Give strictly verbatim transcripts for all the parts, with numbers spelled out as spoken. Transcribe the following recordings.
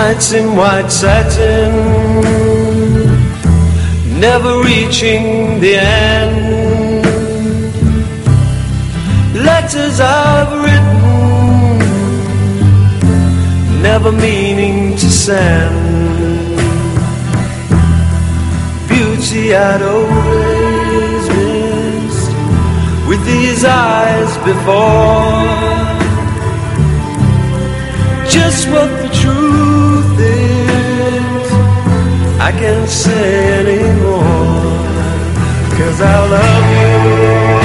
Nights in white satin, never reaching the end. Letters I've written, never meaning to send. Beauty I'd always missed with these eyes before. Just what the truth is, I can't say anymore, 'cause I love you.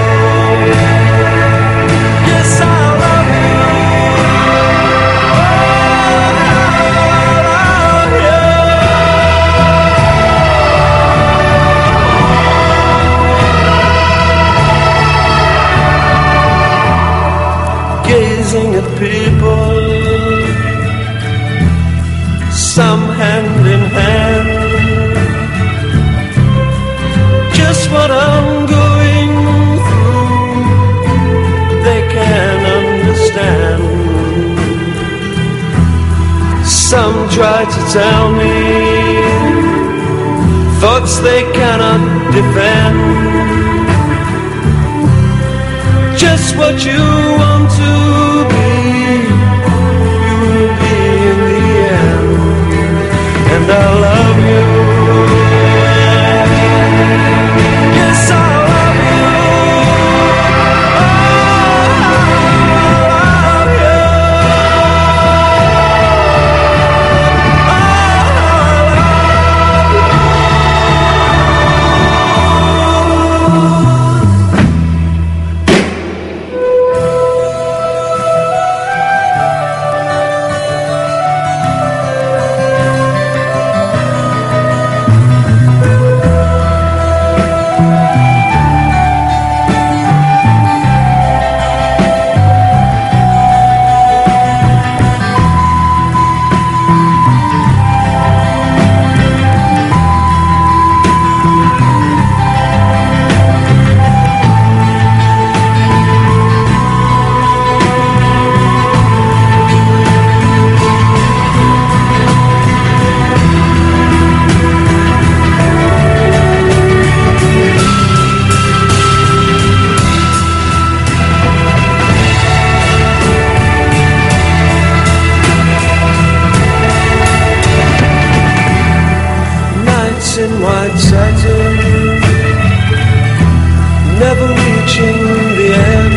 Yes, I love you. Oh, I love you. Gazing at people, some hand in hand, just what I'm going through, they can understand. Some try to tell me thoughts they cannot defend. Just what you want to be, you will be in the end. And I love you. Yes, I love you. Oh, I love you. In white satin, never reaching the end.